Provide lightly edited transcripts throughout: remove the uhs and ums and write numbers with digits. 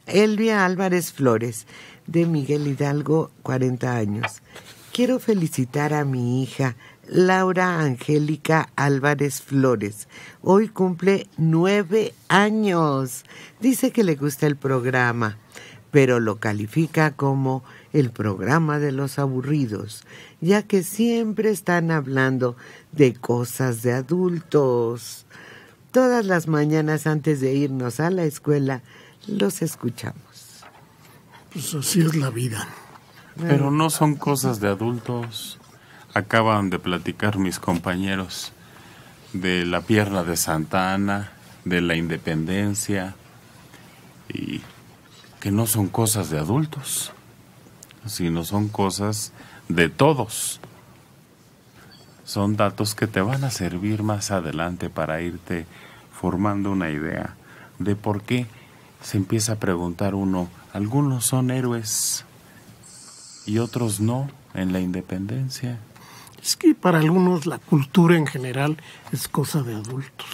Elvia Álvarez Flores, de Miguel Hidalgo, 40 años. Quiero felicitar a mi hija Laura Angélica Álvarez Flores. Hoy cumple 9 años. Dice que le gusta el programa, pero lo califica como el programa de los aburridos, ya que siempre están hablando de cosas de adultos. Todas las mañanas antes de irnos a la escuela los escuchamos. Pues así es la vida. Pero no son cosas de adultos. Acaban de platicar mis compañeros de la pierna de Santa Ana, de la independencia, y que no son cosas de adultos, sino son cosas de todos. Son datos que te van a servir más adelante para irte formando una idea de por qué se empieza a preguntar uno, algunos son héroes y otros no en la independencia. Es que para algunos la cultura en general es cosa de adultos.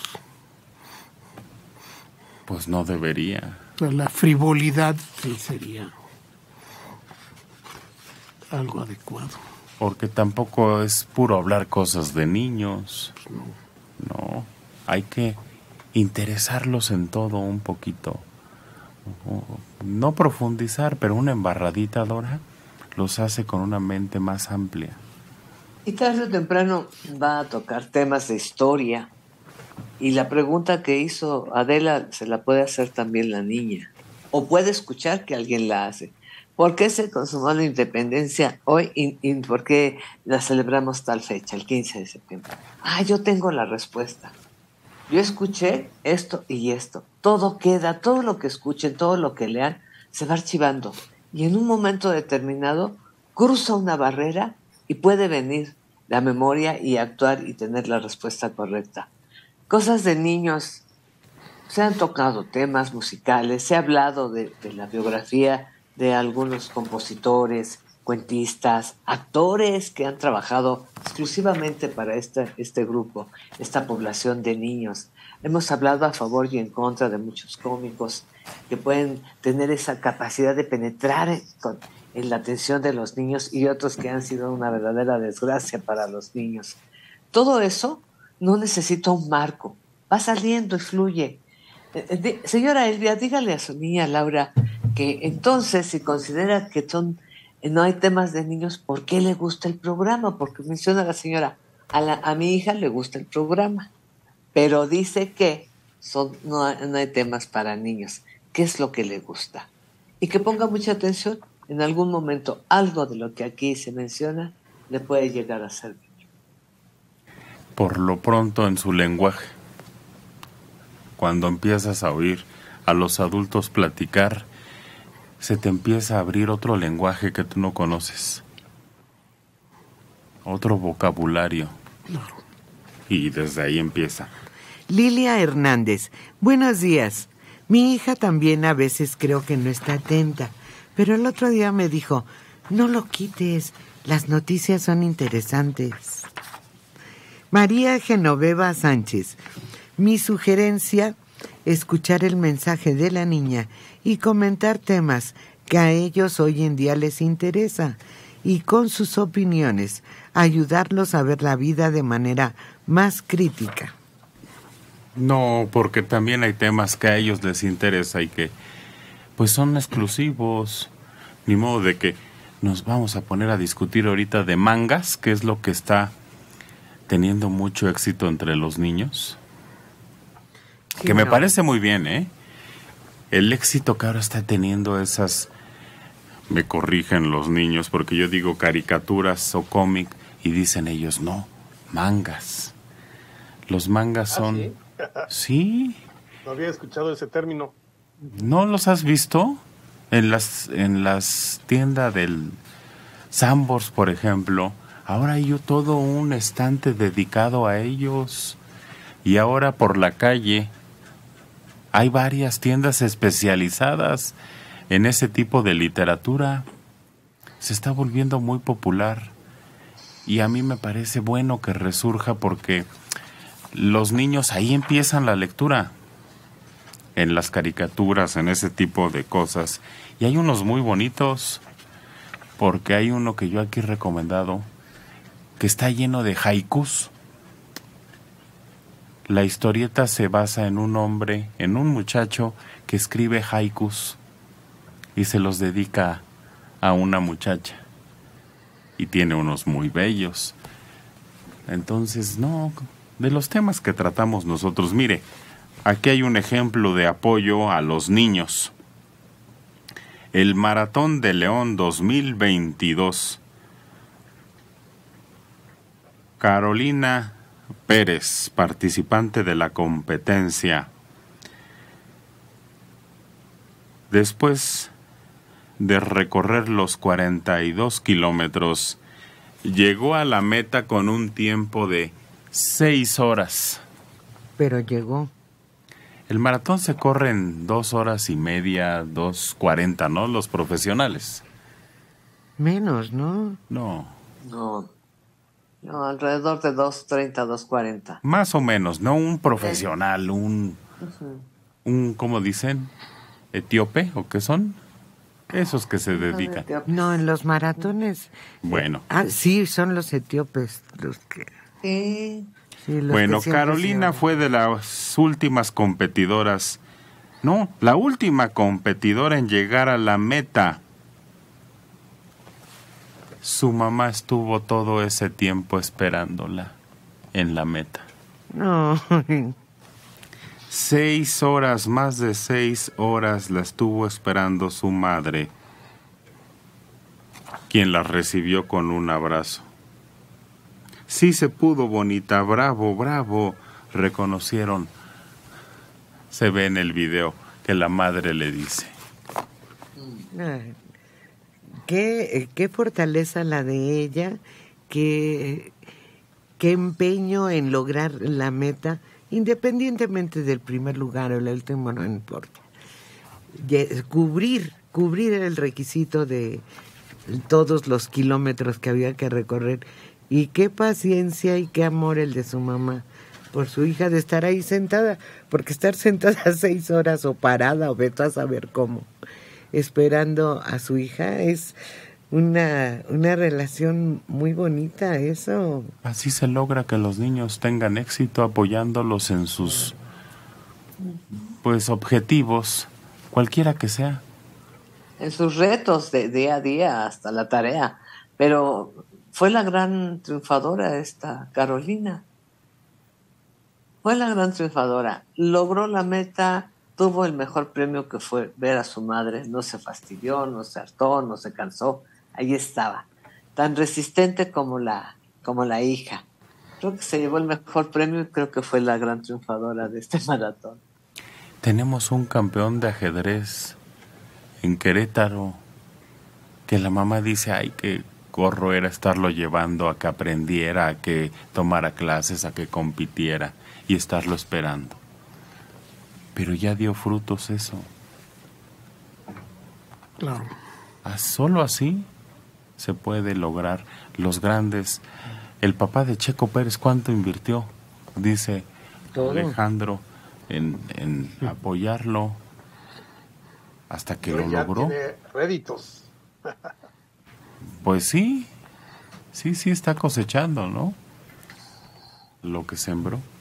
Pues no debería. O sea, la frivolidad sí sería algo adecuado. Porque tampoco es puro hablar cosas de niños. No, hay que interesarlos en todo un poquito. No profundizar, pero una embarradita, Dora, los hace con una mente más amplia. Y tarde o temprano va a tocar temas de historia. Y la pregunta que hizo Adela se la puede hacer también la niña. O puede escuchar que alguien la hace. ¿Por qué se consumó la independencia hoy y por qué la celebramos tal fecha, el 15 de septiembre? Yo tengo la respuesta. Yo escuché esto y esto. Todo queda, todo lo que escuchen, todo lo que lean, se va archivando. Y en un momento determinado cruza una barrera y puede venir la memoria y actuar y tener la respuesta correcta. Cosas de niños. Se han tocado temas musicales, se ha hablado de la biografía de algunos compositores, cuentistas, actores que han trabajado exclusivamente para este grupo, esta población de niños. Hemos hablado a favor y en contra de muchos cómicos que pueden tener esa capacidad de penetrar en la atención de los niños y otros que han sido una verdadera desgracia para los niños. Todo eso no necesita un marco, va saliendo y fluye. Señora Elvia, dígale a su niña Laura que entonces, si considera que no hay temas de niños, ¿por qué le gusta el programa? Porque menciona la señora, a mi hija le gusta el programa, pero dice que no hay temas para niños. ¿Qué es lo que le gusta? Y que ponga mucha atención. En algún momento, algo de lo que aquí se menciona le puede llegar a servir. Por lo pronto, en su lenguaje. Cuando empiezas a oír a los adultos platicar, se te empieza a abrir otro lenguaje que tú no conoces. Otro vocabulario. Y desde ahí empieza. Lilia Hernández, buenos días. Mi hija también a veces creo que no está atenta, pero el otro día me dijo, no lo quites, las noticias son interesantes. María Genoveva Sánchez, mi sugerencia, escuchar el mensaje de la niña y comentar temas que a ellos hoy en día les interesa y con sus opiniones ayudarlos a ver la vida de manera más crítica. No, porque también hay temas que a ellos les interesa y que pues son exclusivos. Ni modo de que nos vamos a poner a discutir ahorita de mangas, que es lo que está teniendo mucho éxito entre los niños. Sí, que me parece muy bien, ¿eh? El éxito que ahora está teniendo esas, me corrigen los niños, porque yo digo caricaturas o cómic, y dicen ellos, no, mangas. Los mangas son... ¿Sí? Sí. No había escuchado ese término. ¿No los has visto? En las tiendas del Sambors, por ejemplo, ahora hay todo un estante dedicado a ellos. Y ahora por la calle hay varias tiendas especializadas en ese tipo de literatura. Se está volviendo muy popular. Y a mí me parece bueno que resurja porque los niños ahí empiezan la lectura. en las caricaturas, en ese tipo de cosas. Y hay unos muy bonitos, porque hay uno que yo aquí he recomendado, que está lleno de haikus. La historieta se basa en un hombre, en un muchacho que escribe haikus y se los dedica a una muchacha. Y tiene unos muy bellos. Entonces, no, de los temas que tratamos nosotros, mire, aquí hay un ejemplo de apoyo a los niños. El Maratón de León 2022. Carolina Pérez, participante de la competencia. Después de recorrer los 42 kilómetros, llegó a la meta con un tiempo de 6 horas. Pero llegó. El maratón se corre en 2 horas y media, 2:40, ¿no? Los profesionales. Menos, ¿no? No. No, alrededor de 2:30, 2:40. Más o menos, ¿no? Un profesional, un ¿cómo dicen? ¿Etíope o qué son? Esos que se dedican. No, en los maratones. Bueno. Sí, son los etíopes los que... Sí. Sí, los Bueno, que siempre Carolina fue de las últimas competidoras. No, la última competidora en llegar a la meta. Su mamá estuvo todo ese tiempo esperándola en la meta. No. 6 horas, más de 6 horas la estuvo esperando su madre, quien la recibió con un abrazo. Sí se pudo, bonita, bravo, bravo, reconocieron. Se ve en el video que la madre le dice. Qué fortaleza la de ella, qué empeño en lograr la meta, independientemente del primer lugar o el último, no importa. Cubrir era el requisito de todos los kilómetros que había que recorrer. Y qué paciencia y qué amor el de su mamá por su hija, de estar ahí sentada, porque estar sentada 6 horas o parada o vete a saber cómo, esperando a su hija, es una relación muy bonita, eso. Así se logra que los niños tengan éxito, apoyándolos en sus objetivos, cualquiera que sea. En sus retos de día a día hasta la tarea. Pero fue la gran triunfadora esta Carolina. Fue la gran triunfadora. Logró la meta, tuvo el mejor premio, que fue ver a su madre. No se fastidió, no se hartó, no se cansó. Ahí estaba, tan resistente como la hija. Creo que se llevó el mejor premio y creo que fue la gran triunfadora de este maratón. Tenemos un campeón de ajedrez en Querétaro que la mamá dice, ay, qué gorro era estarlo llevando a que aprendiera, a que tomara clases, a que compitiera y estarlo esperando. Pero ya dio frutos eso. Claro. Solo así se puede lograr los grandes. El papá de Checo Pérez, ¿cuánto invirtió? Dice Todo. Alejandro en apoyarlo hasta que lo ya logró. tiene réditos. Pues sí está cosechando, ¿no? Lo que sembró.